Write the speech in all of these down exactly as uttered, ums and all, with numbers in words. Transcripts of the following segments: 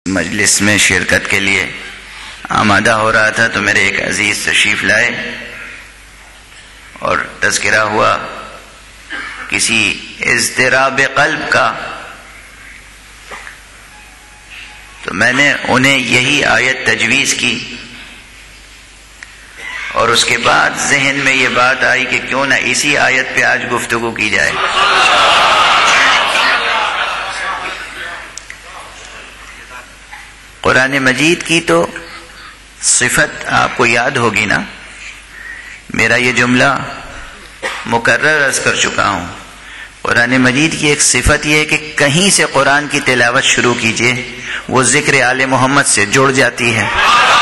مجلس میں شرکت کے لیے آمادہ ہو رہا تھا تو میرے ایک عزیز تشریف لائے اور تذکرہ ہوا کسی اضطراب قلب کا، تو میں نے انہیں یہی آیت تجویز کی اور اس کے بعد ذہن میں یہ بات آئی کہ کیوں نہ اسی آیت پہ آج گفتگو کی جائے۔ قرآن مجید کی تو صفت آپ کو یاد ہوگی نا، میرا یہ جملہ مکرر عرض کر چکا ہوں۔ قرآن مجید کی ایک صفت یہ ہے کہ کہیں سے قرآن کی تلاوت شروع کیجئے وہ ذکر آل محمد سے جڑ جاتی ہے۔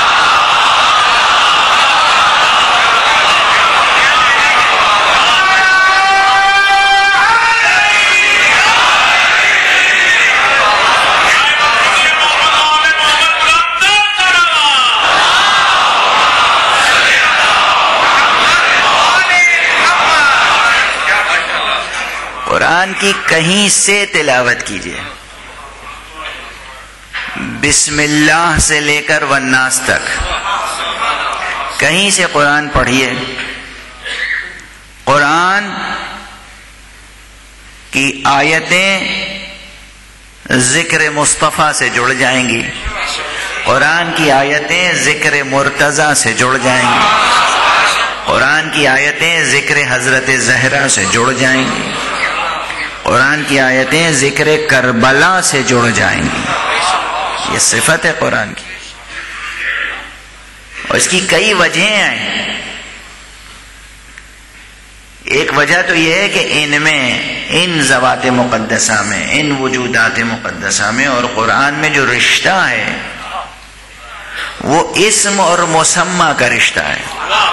قرآن کی کہیں سے تلاوت کیجئے، بسم اللہ سے لے کر والناس تک کہیں سے قرآن پڑھیے، قرآن کی آیتیں ذکر مصطفیٰ سے جڑ جائیں گی، قرآن کی آیتیں ذکر مرتضیٰ سے جڑ جائیں گی، قرآن کی آیتیں ذکر حضرت زہرا سے جڑ جائیں گی، قرآن کی آیتیں ذکر کربلا سے جڑ جائیں گی۔ یہ صفت ہے قرآن کی، اور اس کی کئی وجہیں ہیں۔ ایک وجہ تو یہ ہے کہ ان میں، ان ذوات مقدسہ میں، ان وجودات مقدسہ میں اور قرآن میں جو رشتہ ہے وہ اسم اور مسمى کا رشتہ ہے،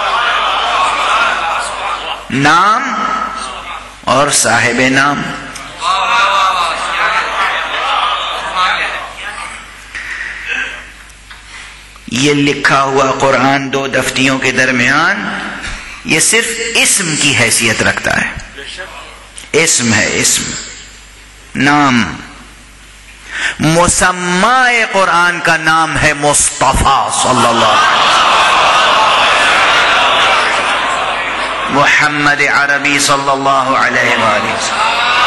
نام اور صاحب نام۔ یہ لکھا ہوا قرآن دو دفتیوں کے درمیان یہ صرف اسم کی حیثیت رکھتا ہے، اسم ہے، اسم، نام۔ مسمى قرآن کا نام ہے مصطفیٰ صلی اللہ علیہ وسلم، محمد عربی صلی اللہ علیہ وآلہ وسلم۔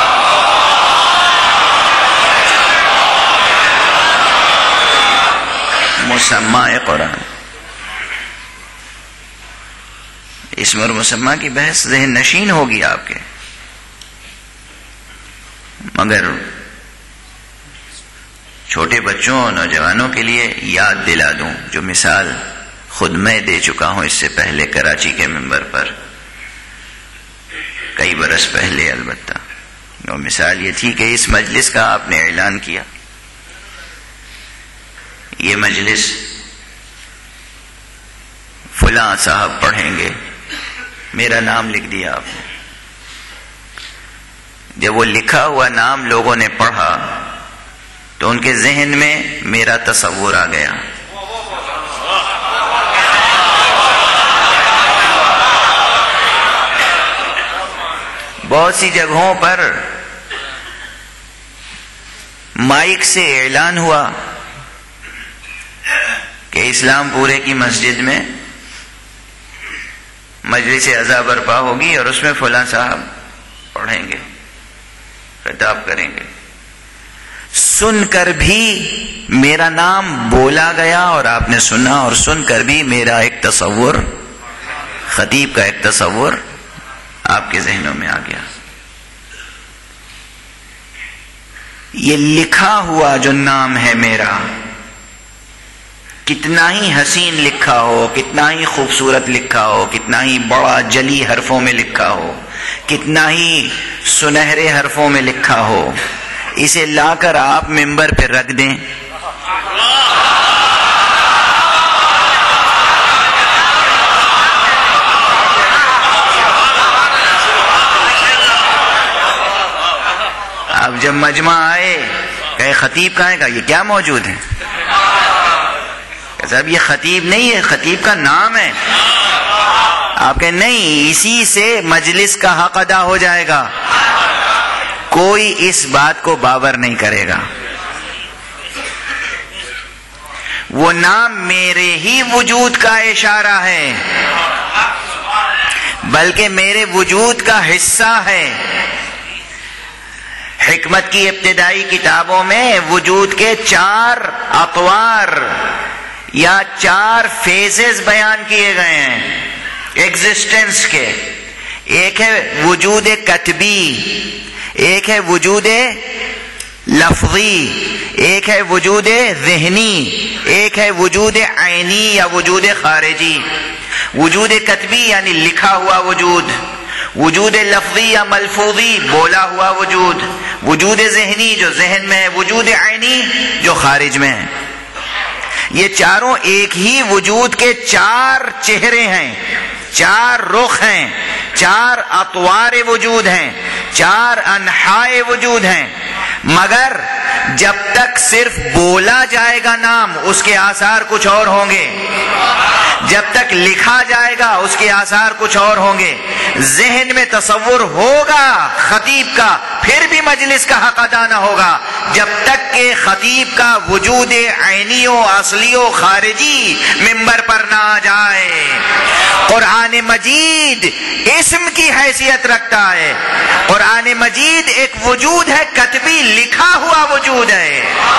مسمى قرآن، اسم اور مسمى کی بحث ذہن نشین ہوگی آپ کے، مگر چھوٹے بچوں اور نوجوانوں کے لیے یاد دلا دوں جو مثال خود میں دے چکا ہوں اس سے پہلے کراچی کے منبر پر، کئی برس پہلے البتہ، اور مثال یہ تھی کہ اس مجلس کا آپ نے اعلان کیا، یہ مجلس فلاں صاحب پڑھیں گے، میرا نام لکھ دیا آپ نے۔ جب وہ لکھا ہوا نام لوگوں نے پڑھا تو ان کے ذہن میں میرا تصور آ گیا، بہت سی جگہوں پر مائک سے اعلان ہوا کہ اسلام پورے کی مسجد میں مجلس عزا برپا ہوگی اور اس میں فلاں صاحب پڑھیں گے، خطاب کریں گے۔ سن کر بھی میرا نام بولا گیا اور آپ نے سنا، اور سن کر بھی میرا ایک تصور، خطیب کا ایک تصور آپ کے ذہنوں میں آ گیا۔ یہ لکھا ہوا جو نام ہے میرا، کتنا ہی حسین لکھا ہو، کتنا ہی خوبصورت لکھا ہو، کتنا ہی بڑا جلی حرفوں میں لکھا ہو، کتنا ہی سنہرے حرفوں میں لکھا ہو، اسے لا کر آپ منبر پہ رکھ دیں، اب جب مجمع آئے کہ خطیب کہاں ہے، کہا یہ کیا موجود ہے؟ صاحب یہ خطیب نہیں ہے، خطیب کا نام ہے۔ آپ کہیں نہیں، اسی سے مجلس کا حق ادا ہو جائے گا۔ کوئی اس بات کو باور نہیں کرے گا۔ وہ نام میرے ہی وجود کا اشارہ ہے، بلکہ میرے وجود کا حصہ ہے۔ حکمت کی ابتدائی کتابوں میں وجود کے چار اطوار یا چار فیزز بیان کیے گئے ہیں ایگزسٹنس کے۔ ایک ہے وجود کتبی، ایک ہے وجود لفظی، ایک ہے وجود ذہنی، ایک ہے وجود عینی یا وجود خارجی۔ وجود کتبی یعنی لکھا ہوا وجود، وجود لفظی یا ملفوظی بولا ہوا وجود، وجود ذہنی جو ذہن میں ہے، وجود عینی جو خارج میں ہے۔ یہ چاروں ایک ہی وجود کے چار چہرے ہیں، چار رخ ہیں، چار اطوار وجود ہیں، چار انحائے وجود ہیں، مگر جب تک صرف بولا جائے گا نام اس کے آثار کچھ اور ہوں گے، جب تک لکھا جائے گا اس کے آثار کچھ اور ہوں گے، ذہن میں تصور ہوگا خطیب کا پھر بھی مجلس کا حق ادا نہ ہوگا جب تک کہ خطیب کا وجود عینی و اصلی و خارجی ممبر پر نہ آ جائے۔ قرآن مجید اسم کی حیثیت رکھتا ہے، قرآن مجید ایک وجود ہے، کتبی لکھا ہوا وجود ہے۔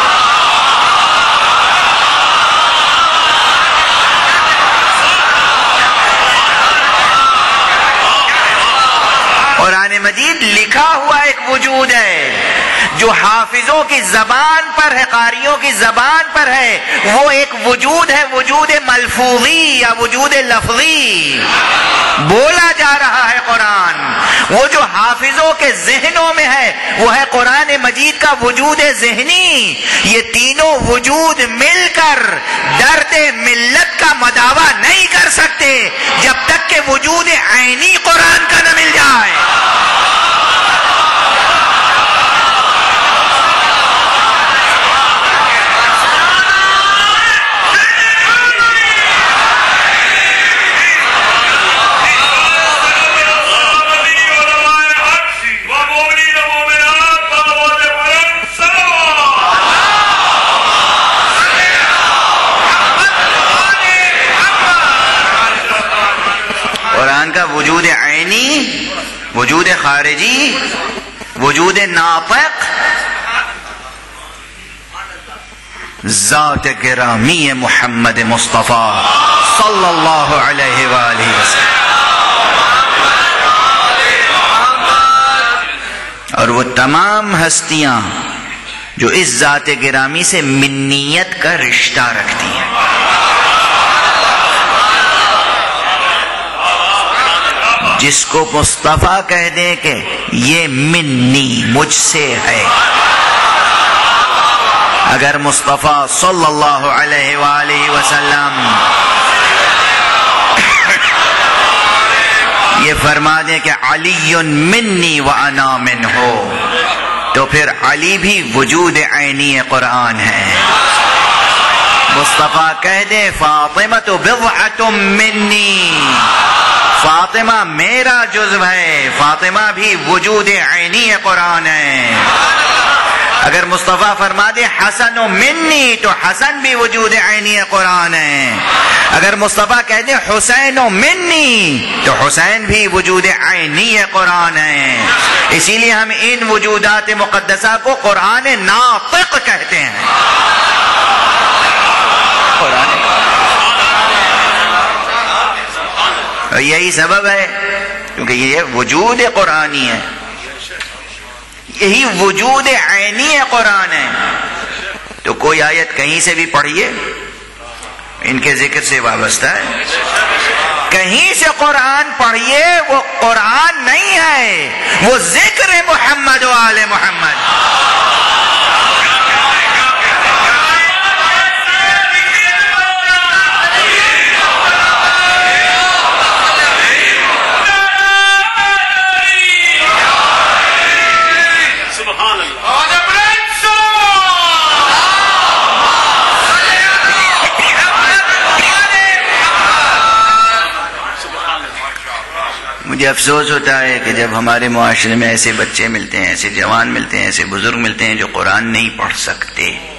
قرآن مجید لکھا ہوا ایک وجود ہے جو حافظوں کی زبان پر ہے، قاریوں کی زبان پر ہے، وہ ایک وجود ہے، وجود ملفوظی یا وجود لفظی، بولا جا رہا ہے قرآن۔ وہ جو حافظوں کے ذہنوں میں ہے وہ ہے قرآن مجید کا وجود ذہنی۔ یہ تینوں وجود مل کر درد ملت کا مداوا نہیں کر سکتے جب تک کہ وجود عینی قرآن کا نہ مل جائے۔ کا وجود عینی، وجود خارجی، وجود ناطق، ذات گرامی محمد مصطفیٰ صلی اللہ علیہ وآلہ وسلم، اور وہ تمام ہستیاں جو اس ذات گرامی سے منیت کا رشتہ رکھتی ہیں۔ جس کو مصطفیٰ کہہ دیں کہ یہ منی مجھ سے ہے، اگر مصطفیٰ صلی اللہ علیہ وآلہ وسلم یہ فرما دیں کہ علی منی وانا منہ، تو پھر علی بھی وجود عینی قرآن ہے۔ مصطفیٰ کہہ دیں فاطمہ بضعۃ منی، فاطمہ میرا جزو ہے، فاطمہ بھی وجود عینی قرآن ہے۔ اگر مصطفیٰ فرما دے حسن منی تو حسن بھی وجود عینی قرآن ہے۔ اگر مصطفیٰ کہہ دے حسین منی تو حسین بھی وجود عینی قرآن ہے۔ اسی لیے ہم ان وجودات مقدسہ کو قرآن ناطق کہتے ہیں۔ قرآن اور یہی سبب ہے کیونکہ یہ وجود قرآنی ہے، یہی وجود عینی قرآن ہے۔ تو کوئی آیت کہیں سے بھی پڑھیے ان کے ذکر سے وابستہ ہے، کہیں سے قرآن پڑھیے وہ قرآن نہیں ہے، وہ ذکر محمد و آل محمد۔ مجھے افسوس ہوتا ہے کہ جب ہمارے معاشرے میں ایسے بچے ملتے ہیں، ایسے جوان ملتے ہیں، ایسے بزرگ ملتے ہیں جو قرآن نہیں پڑھ سکتے،